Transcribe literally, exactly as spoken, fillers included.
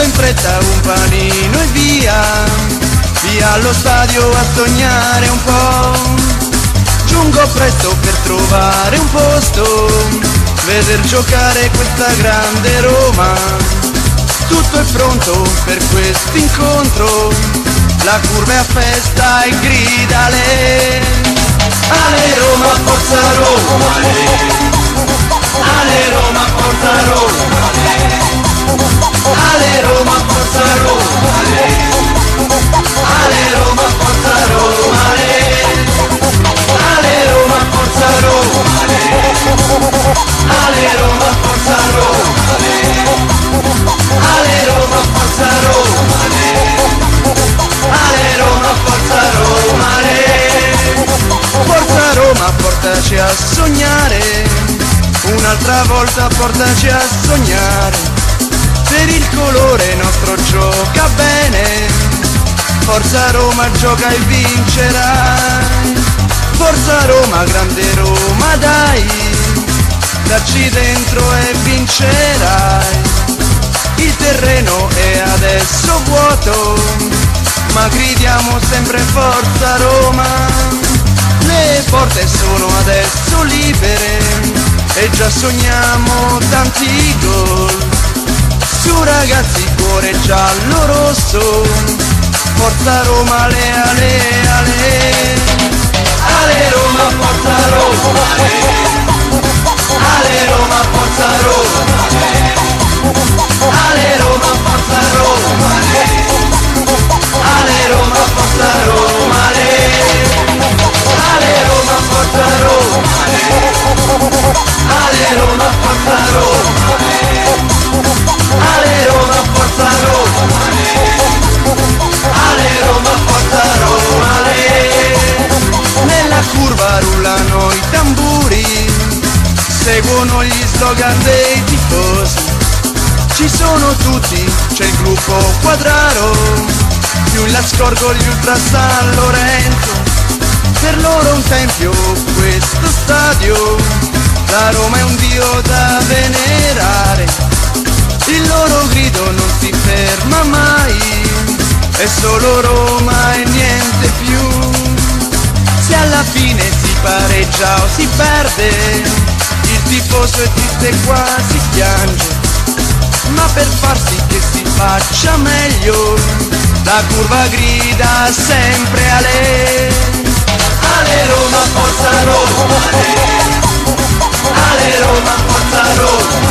in fretta un panino e via, via allo stadio a sognare un po'. Giungo presto per trovare un posto, veder giocare questa grande Roma. Tutto è pronto per questo incontro, la curva è a festa e grida Ale. Ale Roma, forza Roma, Ale. Ale Roma, forza Roma, Ale. Ale Roma, forza Roma, Ale. Ale Roma, forza Roma, Ale. Ale Roma, forza Roma, Ale. Ale Roma, forza Roma, Ale. Ale Roma, forza Roma, Ale. Ale Roma, forza Roma, Ale. Forza Roma, portaci a sognare, un'altra volta portaci a sognare. Per il colore nostro gioca bene, forza Roma, gioca e vincerai. Forza Roma, grande Roma, dai, dacci dentro e vincerai. Il terreno è adesso vuoto, ma gridiamo sempre forza Roma. Le porte sono adesso libere e già sogniamo tanti gol. Su ragazzi, cuore giallo rosso, forza Roma, ale ale ale. Ale Roma, forza Roma, ale. Ale Roma, forza Roma, ale. Ale Roma, forza Roma, ale. Ale Roma, forza Roma, ale. Ale Roma, forza Roma, ale. Ale Roma, forza Roma, ale. Ale Roma, forza Roma, ale. Ale Roma, forza Roma, ale. Nella curva rullano i tamburi, seguono gli slogan dei tifosi. Ci sono tutti, c'è il gruppo Quadraro, più in là scorgo gli Ultra San Lorenzo. Per loro un tempio questo stadio, la Roma è un dio da venerare. Il loro grido non si ferma mai, è solo Roma e niente più. Se alla fine si pareggia o si perde, il tifoso è triste e quasi piange. Ma per far sì che si faccia meglio, la curva grida sempre Ale. Ale Roma, forza Roma, Ale. Ale Roma, forza Roma,